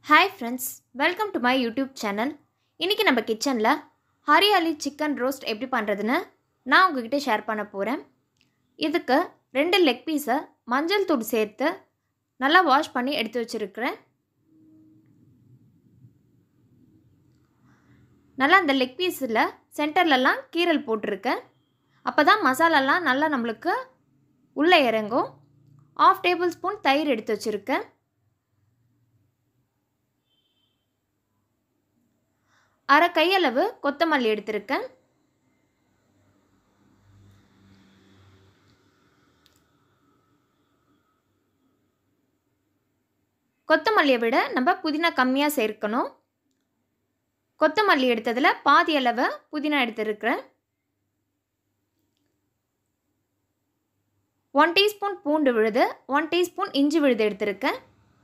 Hi friends, welcome to my YouTube channel. இன்னைக்கு நம்ம கிச்சன்ல ஹரியாலி சிக்கன் ரோஸ்ட் எப்படி பண்றதுன்னு நான் உங்ககிட்ட ஷேர் பண்ண போறேன். இதுக்கு 2 லெக் பீஸை மஞ்சள் தூள் சேர்த்து நல்லா வாஷ் பண்ணி எடுத்து வச்சிருக்கிறேன். நல்லா அந்த லெக் பீஸ்ல சென்டர்லலாம் கீரல் போட்டுருக்கேன். அப்பதான் மசாலாலாம் நல்லா நமக்கு உள்ள இறங்கும். 1/2 டேபிள்ஸ்பூன் தயிர் எடுத்து வச்சிருக்கேன். அரை கையளவு கொத்தமல்லி எடுத்திருக்கேன். கொத்தமல்லியை விட நம்ம புதினா கம்மியாக சேர்க்கணும். கொத்தமல்லி எடுத்ததில் பாதி அளவு புதினா எடுத்திருக்கிறேன். 1 டீஸ்பூன் பூண்டு விழுது, 1 டீஸ்பூன் இஞ்சி விழுது எடுத்திருக்கேன்.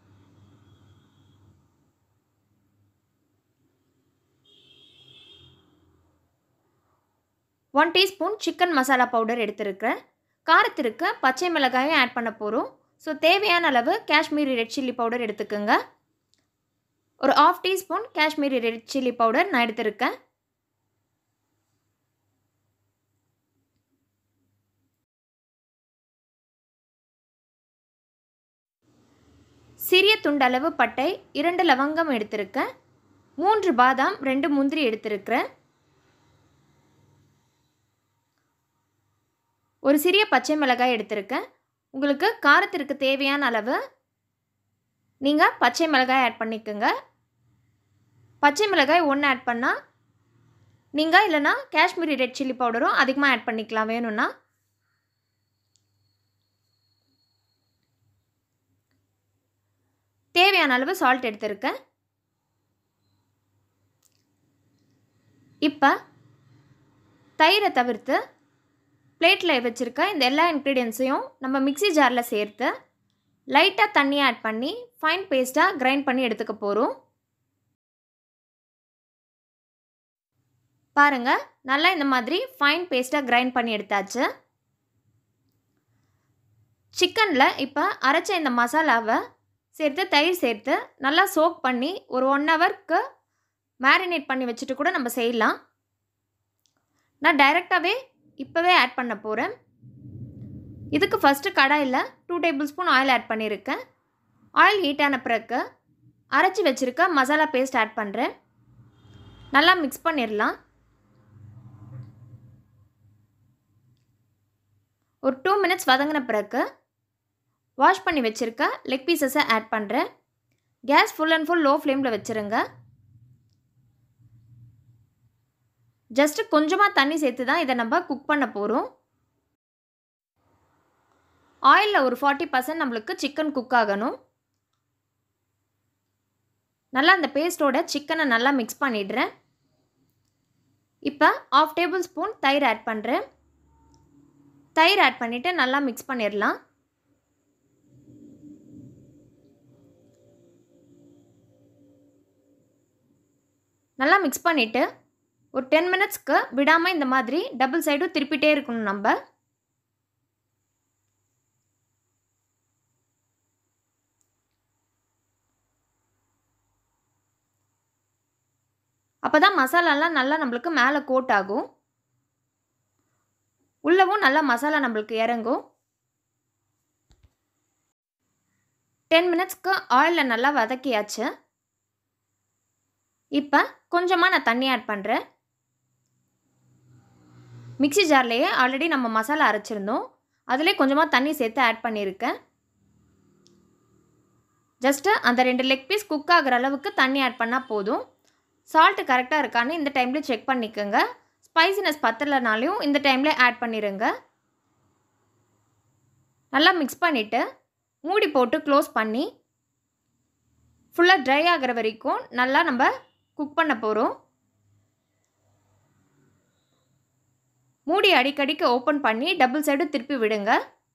One teaspoon chicken masala powder எடுத்திருக்கிறேன். காரத்திற்கு பச்சை மிளகாயும் ஆட் பண்ண போகிறோம். ஸோ தேவையான அளவு காஷ்மீரி ரெட் சில்லி பவுடர் எடுத்துக்கோங்க. ஒரு 1/2 teaspoon Kashmiri red chilli powder நான் எடுத்திருக்கேன். சிறிய துண்டளவு பட்டை, 2 லவங்கம் எடுத்திருக்கேன். 3 பாதாம், 2 முந்திரி எடுத்திருக்கிறேன். ஒரு சிறிய பச்சை மிளகாய் எடுத்திருக்கேன். உங்களுக்கு காரத்திற்கு தேவையான அளவு நீங்கள் பச்சை மிளகாய் ஆட் பண்ணிக்கோங்க. பச்சை மிளகாய் 1 ஆட் பண்ணால் நீங்கள் இல்லைனா காஷ்மீரி ரெட் சில்லி பவுடரும் அதிகமாக ஆட் பண்ணிக்கலாம் வேணும்னா. தேவையான அளவு சால்ட் எடுத்திருக்கேன். இப்போ தயிரை தவிர்த்து பிளேட்டில் வச்சுருக்க இந்த எல்லா இன்க்ரீடியன்ஸையும் நம்ம மிக்ஸி ஜாரில் சேர்த்து லைட்டாக தண்ணி ஆட் பண்ணி ஃபைன் பேஸ்ட்டாக கிரைண்ட் பண்ணி எடுத்துக்க போகிறோம். பாருங்கள், நல்லா இந்த மாதிரி ஃபைன் பேஸ்ட்டாக கிரைண்ட் பண்ணி எடுத்தாச்சு. சிக்கனில் இப்போ அரைச்ச இந்த மசாலாவை சேர்த்து தயிர் சேர்த்து நல்லா சோக் பண்ணி ஒரு 1 ஹவருக்கு மேரினேட் பண்ணி வச்சுட்டு கூட நம்ம செய்யலாம். நான் டைரெக்டாகவே இப்போவே ஆட் பண்ண போகிறேன். இதுக்கு ஃபஸ்ட்டு கடாயில் 2 டேபிள்ஸ்பூன் ஆயில் ஆட் பண்ணியிருக்கேன். ஆயில் ஹீட் ஆன பிறகு அரைச்சி வச்சுருக்க மசாலா பேஸ்ட் ஆட் பண்ணுறேன். நல்லா மிக்ஸ் பண்ணிடலாம். ஒரு 2 மினிட்ஸ் வதங்கின பிறகு வாஷ் பண்ணி வச்சுருக்க லெக் பீசஸை ஆட் பண்ணுறேன். Gas full and full low ஃப்ளேமில் வச்சுருங்க. ஜஸ்ட்டு கொஞ்சமாக தண்ணி சேர்த்து தான் இதை நம்ம குக் பண்ண போகிறோம். ஆயிலில் ஒரு 40% நம்மளுக்கு சிக்கன் குக் ஆகணும். நல்லா அந்த பேஸ்ட்டோட சிக்கனை நல்லா மிக்ஸ் பண்ணிடுறேன். இப்போ 1/2 டேபிள்ஸ்பூன் தயிர் ஆட் பண்ணுறேன். தயிர் ஆட் பண்ணிவிட்டு நல்லா மிக்ஸ் பண்ணிடலாம். நல்லா மிக்ஸ் பண்ணிவிட்டு ஒரு 10 மினிட்ஸ்க்கு விடாமல் இந்த மாதிரி டபுள் சைடும் திருப்பிட்டே இருக்கணும். நம்ம அப்போ தான் மசாலாலாம் நல்லா நம்மளுக்கு மேலே கோட் ஆகும். உள்ளவும் நல்லா மசாலா நம்மளுக்கு இறங்கும். 10 மினிட்ஸ்க்கு ஆயிலில் நல்லா வதக்கியாச்சு. இப்போ கொஞ்சமாக நான் தண்ணி ஆட் பண்ணுறேன். மிக்ஸி ஜார்லேயே ஆல்ரெடி நம்ம மசாலா அரைச்சிருந்தோம். அதிலே கொஞ்சமாக தண்ணி சேர்த்து ஆட் பண்ணியிருக்கேன். ஜஸ்ட்டு அந்த 2 லெக் பீஸ் குக் ஆகிற அளவுக்கு தண்ணி ஆட் பண்ணால் போதும். சால்ட்டு கரெக்டாக இருக்கான்னு இந்த டைமில் செக் பண்ணிக்கோங்க. ஸ்பைசினஸ் பத்தலைனாலையும் இந்த டைமில் ஆட் பண்ணிடுங்க. நல்லா மிக்ஸ் பண்ணிவிட்டு மூடி போட்டு க்ளோஸ் பண்ணி ஃபுல்லாக ட்ரை ஆகிற வரைக்கும் நல்லா நம்ம குக் பண்ண போகிறோம். மூடி அடிக்கடிக்கு ஓப்பன் பண்ணி டபுள் சைடும் திருப்பி விடுங்க.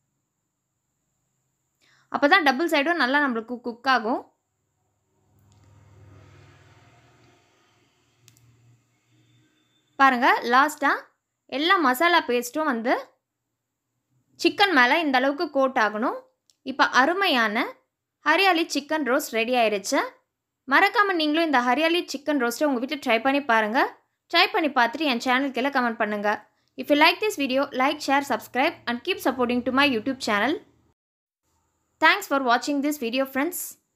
அப்போ தான் டபுள் சைடும் நல்லா நம்மளுக்கு குக் ஆகும். பாருங்கள், லாஸ்ட்டாக எல்லா மசாலா பேஸ்ட்டும் வந்து சிக்கன் மேலே இந்த அளவுக்கு கோட் ஆகணும். இப்போ அருமையான ஹரியாலி சிக்கன் ரோஸ்ட் ரெடி ஆயிடுச்சு. மறக்காமல் நீங்களும் இந்த ஹரியாலி சிக்கன் ரோஸ்ட்டை உங்கள் வீட்டில் ட்ரை பண்ணி பாருங்கள். ட்ரை பண்ணி பார்த்துட்டு என் சேனலுக்கு எல்லாம் கமெண்ட் பண்ணுங்கள். If you like this video, like, share, subscribe and keep supporting to my YouTube channel. Thanks for watching this video, friends.